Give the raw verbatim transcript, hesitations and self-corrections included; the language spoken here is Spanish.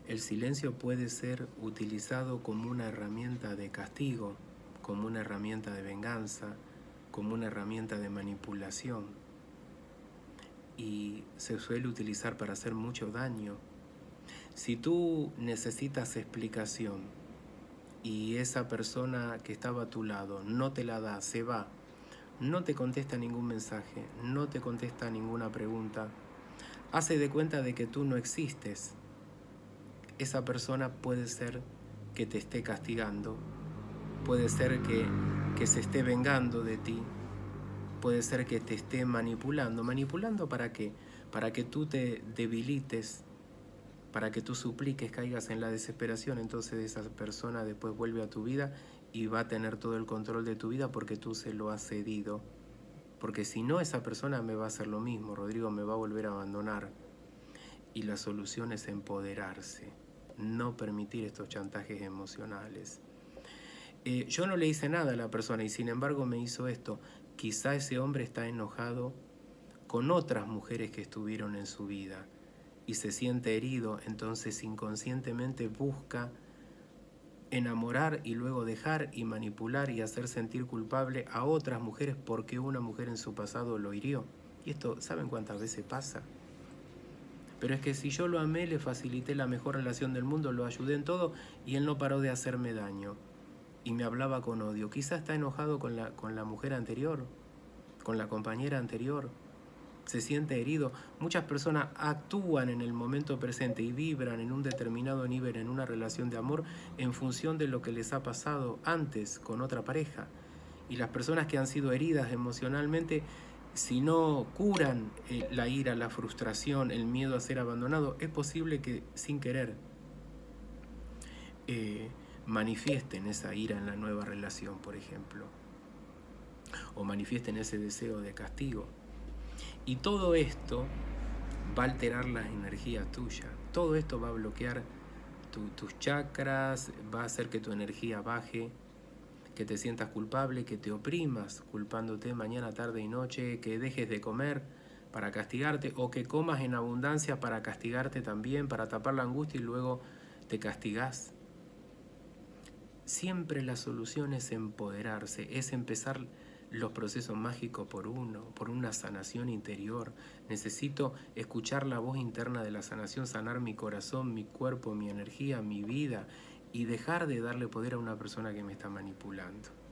El silencio puede ser utilizado como una herramienta de castigo, como una herramienta de venganza, como una herramienta de manipulación. Y se suele utilizar para hacer mucho daño. Si tú necesitas explicación y esa persona que estaba a tu lado no te la da, se va, no te contesta ningún mensaje, no te contesta ninguna pregunta, hace de cuenta de que tú no existes, esa persona puede ser que te esté castigando, puede ser que, que se esté vengando de ti, puede ser que te esté manipulando. ¿Manipulando para qué? Para que tú te debilites, para que tú supliques, caigas en la desesperación. Entonces esa persona después vuelve a tu vida y va a tener todo el control de tu vida porque tú se lo has cedido. Porque si no, esa persona me va a hacer lo mismo, Rodrigo me va a volver a abandonar. Y la solución es empoderarse, no permitir estos chantajes emocionales. Eh, yo no le hice nada a la persona y sin embargo me hizo esto. Quizá ese hombre está enojado con otras mujeres que estuvieron en su vida y se siente herido, entonces inconscientemente busca enamorar y luego dejar y manipular y hacer sentir culpable a otras mujeres porque una mujer en su pasado lo hirió. Y esto, ¿saben cuántas veces pasa? Pero es que si yo lo amé, le facilité la mejor relación del mundo, lo ayudé en todo y él no paró de hacerme daño. Y me hablaba con odio. Quizá está enojado con la, con la mujer anterior, con la compañera anterior. Se siente herido. Muchas personas actúan en el momento presente y vibran en un determinado nivel en una relación de amor en función de lo que les ha pasado antes con otra pareja. Y las personas que han sido heridas emocionalmente, si no curan eh, la ira, la frustración, el miedo a ser abandonado, es posible que sin querer eh, manifiesten esa ira en la nueva relación, por ejemplo, o manifiesten ese deseo de castigo. Y todo esto va a alterar las energías tuyas, todo esto va a bloquear tu, tus chakras, va a hacer que tu energía baje, que te sientas culpable, que te oprimas culpándote mañana, tarde y noche, que dejes de comer para castigarte o que comas en abundancia para castigarte también, para tapar la angustia y luego te castigás. Siempre la solución es empoderarse, es empezar los procesos mágicos por uno, por una sanación interior. Necesito escuchar la voz interna de la sanación, sanar mi corazón, mi cuerpo, mi energía, mi vida y dejar de darle poder a una persona que me está manipulando.